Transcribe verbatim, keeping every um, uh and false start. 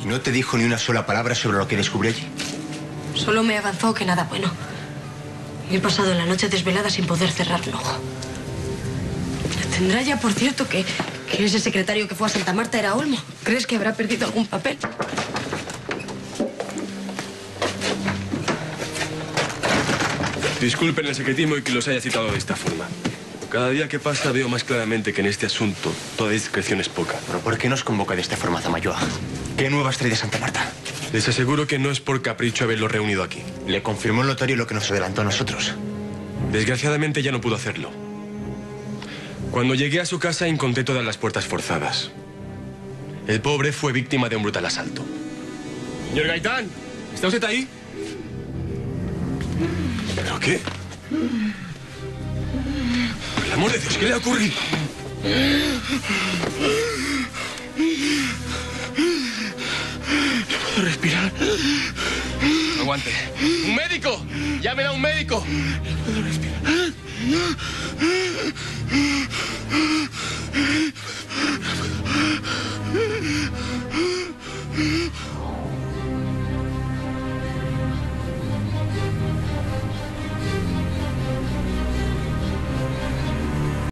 ¿Y no te dijo ni una sola palabra sobre lo que descubrió allí? Solo me avanzó que nada bueno. Me he pasado la noche desvelada sin poder cerrar un ojo. ¿Tendrá ya, por cierto, que, que ese secretario que fue a Santa Marta era Olmo? ¿Crees que habrá perdido algún papel? Disculpen el secretismo y que los haya citado de esta forma. Cada día que pasa veo más claramente que en este asunto toda discreción es poca. ¿Pero por qué nos convoca de esta forma, Zamayoa? ¿Qué nuevas trae de Santa Marta? Les aseguro que no es por capricho haberlo reunido aquí. Le confirmó el notario lo que nos adelantó a nosotros. Desgraciadamente ya no pudo hacerlo. Cuando llegué a su casa encontré todas las puertas forzadas. El pobre fue víctima de un brutal asalto. Señor Gaitán, ¿está usted ahí? ¿Pero qué? Por el amor de Dios, ¿qué le ha ocurrido? No puedo respirar. Aguante. ¡Un médico! ¡Llamen a un médico! No puedo respirar.